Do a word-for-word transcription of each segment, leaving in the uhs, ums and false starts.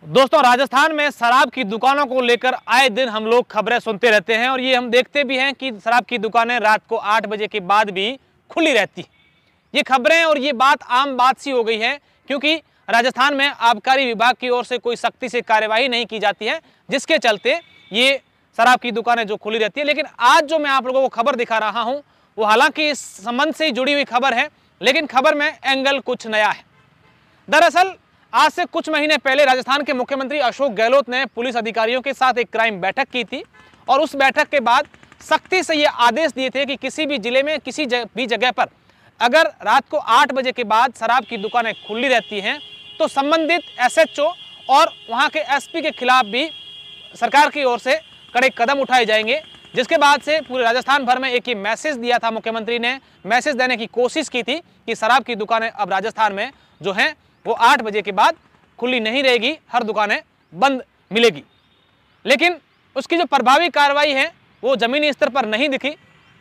दोस्तों, राजस्थान में शराब की दुकानों को लेकर आए दिन हम लोग खबरें सुनते रहते हैं और ये हम देखते भी हैं कि शराब की दुकानें रात को आठ बजे के बाद भी खुली रहती। ये खबरें और ये बात आम बात सी हो गई है, क्योंकि राजस्थान में आबकारी विभाग की ओर से कोई सख्ती से कार्यवाही नहीं की जाती है, जिसके चलते ये शराब की दुकानें जो खुली रहती है। लेकिन आज जो मैं आप लोगों को खबर दिखा रहा हूं, वो हालांकि इस संबंध से जुड़ी हुई खबर है, लेकिन खबर में एंगल कुछ नया है। दरअसल आज से कुछ महीने पहले राजस्थान के मुख्यमंत्री अशोक गहलोत ने पुलिस अधिकारियों के साथ एक क्राइम बैठक की थी और उस बैठक के बाद सख्ती से ये आदेश दिए थे कि किसी भी जिले में किसी जग, भी जगह पर अगर रात को आठ बजे के बाद शराब की दुकानें खुली रहती हैं तो संबंधित एसएचओ और वहां के एसपी के खिलाफ भी सरकार की ओर से कड़े कदम उठाए जाएंगे। जिसके बाद से पूरे राजस्थान भर में एक ही मैसेज दिया था, मुख्यमंत्री ने मैसेज देने की कोशिश की थी कि शराब की दुकानें अब राजस्थान में जो हैं वो आठ बजे के बाद खुली नहीं रहेगी, हर दुकानें बंद मिलेगी। लेकिन उसकी जो प्रभावी कार्रवाई है वो जमीनी स्तर पर नहीं दिखी।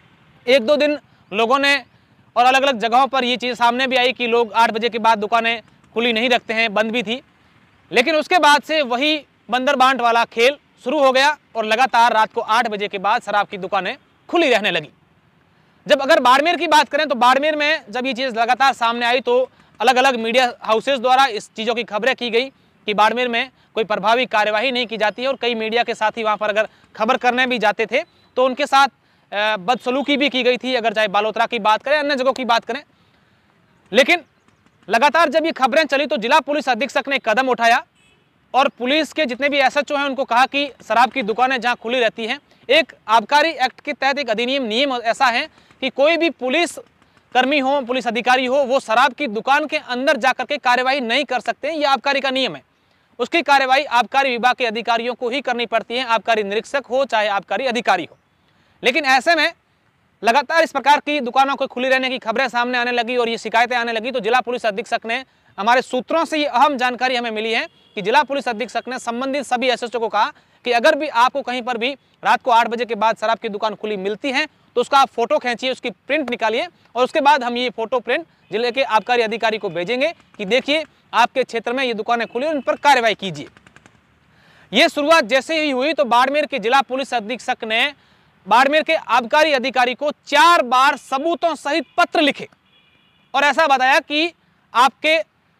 एक दो दिन लोगों ने और अलग अलग जगहों पर ये चीज़ सामने भी आई कि लोग आठ बजे के बाद दुकानें खुली नहीं रखते हैं, बंद भी थी। लेकिन उसके बाद से वही बंदर बांट वाला खेल शुरू हो गया और लगातार रात को आठ बजे के बाद शराब की दुकानें खुली रहने लगी। जब अगर बाड़मेर की बात करें तो बाड़मेर में जब ये चीज़ लगातार सामने आई तो अलग अलग मीडिया हाउसेस द्वारा इस चीज़ों की खबरें की गई कि बाड़मेर में कोई प्रभावी कार्यवाही नहीं की जाती है और कई मीडिया के साथी वहाँ पर अगर खबर करने भी जाते थे तो उनके साथ बदसलूकी भी की गई थी, अगर चाहे बालोतरा की बात करें, अन्य जगहों की बात करें। लेकिन लगातार जब ये खबरें चली तो जिला पुलिस अधीक्षक ने कदम उठाया और पुलिस के जितने भी एसएचओ हैं उनको कहा कि शराब की दुकानें जहाँ खुली रहती हैं, एक आबकारी एक्ट के तहत एक अधिनियम नियम ऐसा है कि कोई भी पुलिस कर्मी हो, पुलिस अधिकारी हो, वो शराब की दुकान के अंदर जाकर के कार्यवाही नहीं कर सकते हैं। ये आबकारी का नियम है। उसकी कार्यवाही आबकारी विभाग के अधिकारियों को ही करनी पड़ती है, आबकारी निरीक्षक हो चाहे आबकारी अधिकारी हो। लेकिन ऐसे में लगातार इस प्रकार की दुकानों को खुली रहने की खबरें सामने आने लगी और ये शिकायतें आने लगी तो जिला पुलिस अधीक्षक ने, हमारे सूत्रों से ये अहम जानकारी हमें मिली है कि जिला पुलिस अधीक्षक ने संबंधित सभी एसएचओ को कहा कि अगर भी आपको कहीं पर भी रात को आठ बजे के बाद शराब की दुकान खुली मिलती है तो उसका आप फोटो खींचिए, उसकी प्रिंट निकालिए और उसके बाद हम ये फोटो प्रिंट जिले के आबकारी अधिकारी को भेजेंगे कि देखिए आपके क्षेत्र में ये दुकानें खुली और उन पर कार्रवाई कीजिए। ये शुरुआत जैसे ही हुई तो बाड़मेर के जिला पुलिस अधीक्षक ने बाड़मेर के आबकारी अधिकारी को चार बार सबूतों सहित पत्र लिखे और ऐसा बताया कि आपके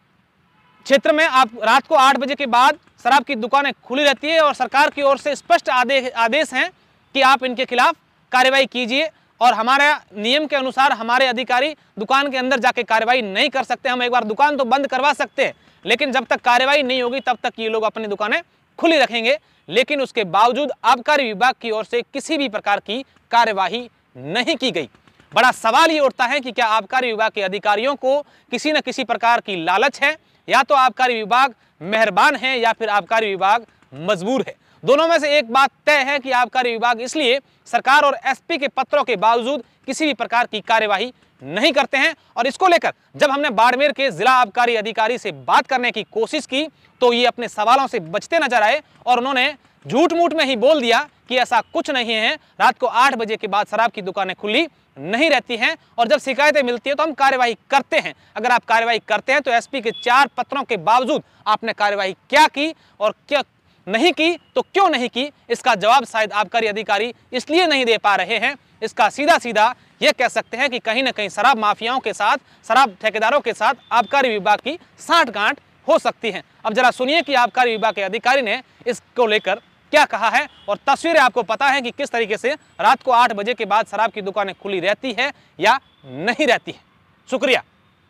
क्षेत्र में आप रात को आठ बजे के बाद शराब की दुकानें खुली रहती है और सरकार की ओर से स्पष्ट आदेश आदेश हैं कि आप इनके खिलाफ कार्रवाई कीजिए और हमारे नियम के अनुसार हमारे अधिकारी दुकान के अंदर जाके कार्रवाई नहीं कर सकते। हम एक बार दुकान तो बंद करवा सकते हैं, लेकिन जब तक कार्रवाई नहीं होगी तब तक ये लोग अपनी दुकानें खुली रखेंगे। लेकिन उसके बावजूद आबकारी विभाग की ओर से किसी भी प्रकार की कार्यवाही नहीं की गई। बड़ा सवाल ये उठता है कि क्या आबकारी विभाग के अधिकारियों को किसी न किसी प्रकार की लालच है, या तो आबकारी विभाग मेहरबान है या फिर आबकारी विभाग मजबूर है। दोनों में से एक बात तय है कि आबकारी विभाग इसलिए सरकार और एसपी के पत्रों के बावजूद किसी भी प्रकार की कार्यवाही नहीं करते हैं। और इसको लेकर जब हमने बाड़मेर के जिला आबकारी अधिकारी से बात करने की कोशिश की तो ये अपने सवालों से बचते नजर आए और उन्होंने झूठ मूठ में ही बोल दिया कि ऐसा कुछ नहीं है, रात को आठ बजे के बाद शराब की दुकानें खुली नहीं रहती हैं और जब शिकायतें मिलती है तो हम कार्यवाही करते हैं। अगर आप कार्यवाही करते हैं तो एसपी के चार पत्रों के बावजूद आपने कार्यवाही क्या की और क्या नहीं की, तो क्यों नहीं की, इसका जवाब शायद आबकारी अधिकारी इसलिए नहीं दे पा रहे हैं। इसका सीधा सीधा यह कह सकते हैं कि कहीं ना कहीं शराब माफियाओं के साथ, शराब ठेकेदारों के साथ आबकारी विभाग की साठगांठ हो सकती है। अब जरा सुनिए कि आबकारी विभाग के अधिकारी ने इसको लेकर क्या कहा है और तस्वीरें आपको पता है कि किस तरीके से रात को आठ बजे के बाद शराब की दुकानें खुली रहती है या नहीं रहती है। शुक्रिया।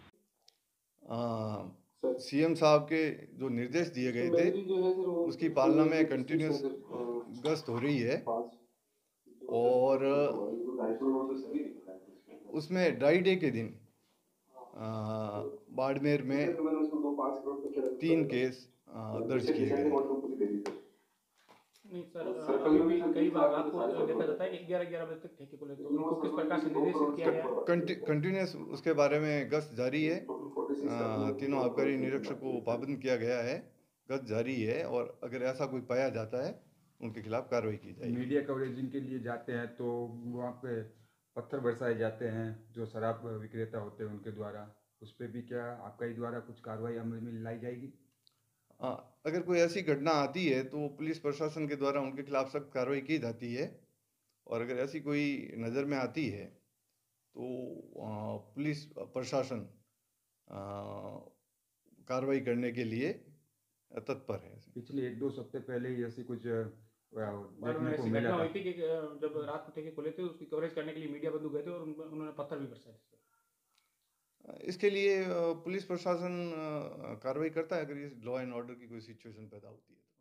सीएम साहब के जो निर्देश दिए गए थे उसकी पालना में कंटिन्यूस गश्त हो रही है और उसमें ड्राई डे के दिन बाड़मेर में तीन केस दर्ज किए गए। नहीं सर, अभी भी कई बार आपको देखा जाता है ग्यारह ग्यारह बजे तक ठेके को लेते हैं, उनको किस प्रकार से निर्देशित किया गया? कंटिन्यूस उसके बारे में गश्त जारी है। तीनों आबकारी निरीक्षक को पाबंद किया गया है, गश्त जारी है और अगर ऐसा कोई पाया जाता है उनके खिलाफ कार्रवाई की जाएगी। मीडिया कवरेजिंग के लिए जाते हैं तो वहाँ पे पत्थर बरसाए जाते हैं जो शराब विक्रेता होते हैं उनके द्वारा, उस पर भी क्या आपका ही द्वारा कुछ कार्रवाई अमल में लाई जाएगी? हाँ, अगर कोई ऐसी घटना आती है तो पुलिस प्रशासन के द्वारा उनके खिलाफ सख्त कार्रवाई की जाती है, और अगर ऐसी कोई नज़र में आती है तो अ, पुलिस प्रशासन अ, कार्रवाई करने के लिए तत्पर है। पिछले एक दो सप्ताह पहले ही ऐसी कुछ अ, मालूम देखने है को ऐसी मिला घटना था। हुई थी कि अ, जब रात को ठेके खोले थे उसकी कवरेज करने के लिए मीडिया बंधु गए थे और उन- उन्होंने पत्थर भी बरसाए थे। इसके लिए अ, पुलिस प्रशासन अ, कार्रवाई करता है अगर ये लॉ एंड ऑर्डर की कोई सिचुएशन पैदा होती है तो।